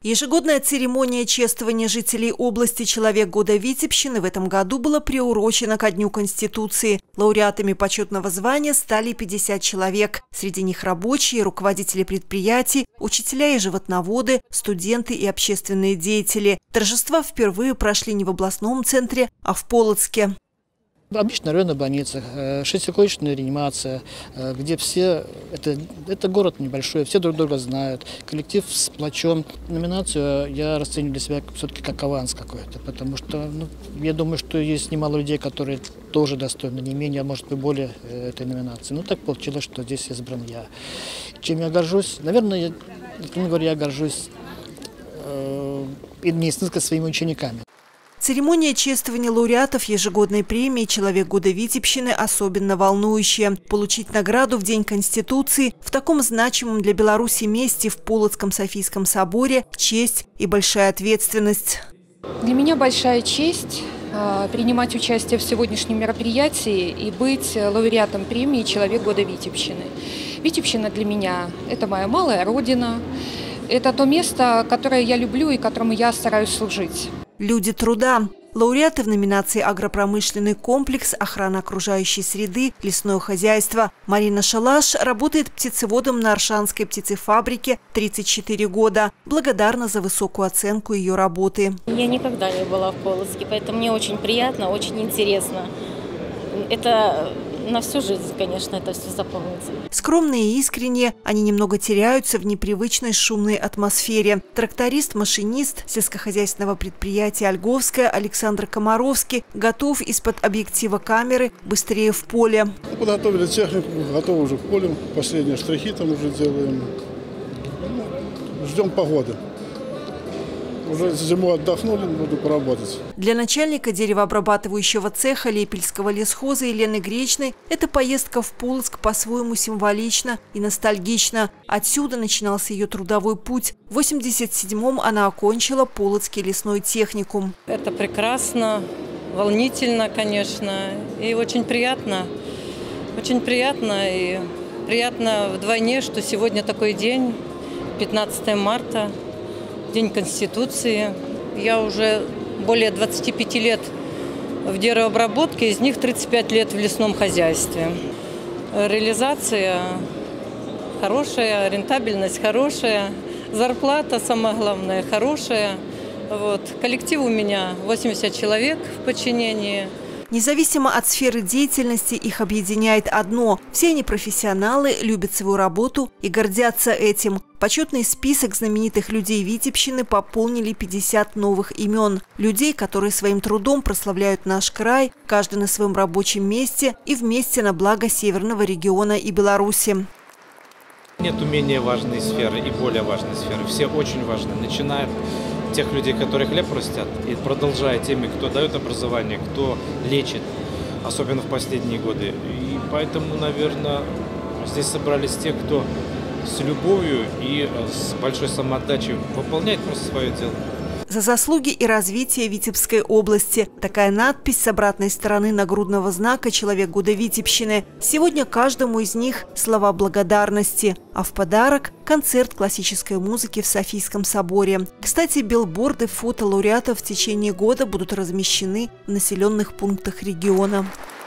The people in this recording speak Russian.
Ежегодная церемония чествования жителей области «Человек года Витебщины» в этом году была приурочена ко Дню Конституции. Лауреатами почетного звания стали 50 человек. Среди них рабочие, руководители предприятий, учителя и животноводы, студенты и общественные деятели. Торжества впервые прошли не в областном центре, а в Полоцке. Обычно районная больница, шестикоечная реанимация, где все, это город небольшой, все друг друга знают, коллектив сплочен. Номинацию я расцениваю для себя все-таки как аванс какой-то, потому что я думаю, что есть немало людей, которые тоже достойны, не менее, а может быть более этой номинации. Но так получилось, что здесь избран я. Чем я горжусь? Наверное, я горжусь и не столько своими учениками. Церемония чествования лауреатов ежегодной премии «Человек года Витебщины» особенно волнующая. Получить награду в День Конституции в таком значимом для Беларуси месте в Полоцком Софийском соборе – честь и большая ответственность. Для меня большая честь принимать участие в сегодняшнем мероприятии и быть лауреатом премии «Человек года Витебщины». Витебщина для меня – это моя малая родина, это то место, которое я люблю и которому я стараюсь служить. Люди труда. Лауреаты в номинации «Агропромышленный комплекс», «Охрана окружающей среды», «Лесное хозяйство». Марина Шалаш работает птицеводом на Аршанской птицефабрике 34 года. Благодарна за высокую оценку ее работы. Я никогда не была в Полоцке, поэтому мне очень приятно, очень интересно. Это на всю жизнь, конечно, это все запомнится. Скромные и искренние, они немного теряются в непривычной шумной атмосфере. Тракторист-машинист сельскохозяйственного предприятия «Ольговская» Александр Комаровский готов из-под объектива камеры быстрее в поле. Подготовили технику, готовы уже в поле. Последние штрихи там уже делаем. Ждем погоды. Уже зимой отдохнули, буду поработать. Для начальника деревообрабатывающего цеха Лепельского лесхоза Елены Гречной эта поездка в Полоцк по-своему символична и ностальгична. Отсюда начинался ее трудовой путь. В 1987-м она окончила Полоцкий лесной техникум. Это прекрасно, волнительно, конечно, и очень приятно. Очень приятно и приятно вдвойне, что сегодня такой день, 15 марта. День Конституции. Я уже более 25 лет в деревообработке, из них 35 лет в лесном хозяйстве. Реализация хорошая, рентабельность хорошая, зарплата, самое главное, хорошая. Коллектив у меня 80 человек в подчинении. Независимо от сферы деятельности, их объединяет одно – все они профессионалы, любят свою работу и гордятся этим. Почетный список знаменитых людей Витебщины пополнили 50 новых имен. Людей, которые своим трудом прославляют наш край, каждый на своем рабочем месте и вместе на благо северного региона и Беларуси. Нет менее важной сферы и более важной сферы. Все очень важны. Начиная от тех людей, которые хлеб растят, и продолжая теми, кто дает образование, кто лечит, особенно в последние годы. И поэтому, наверное, здесь собрались те, кто с любовью и с большой самоотдачей выполняет просто свое дело. За заслуги и развитие Витебской области. Такая надпись с обратной стороны нагрудного знака «Человек года Витебщины». Сегодня каждому из них слова благодарности. А в подарок – концерт классической музыки в Софийском соборе. Кстати, билборды фото лауреатов в течение года будут размещены в населенных пунктах региона.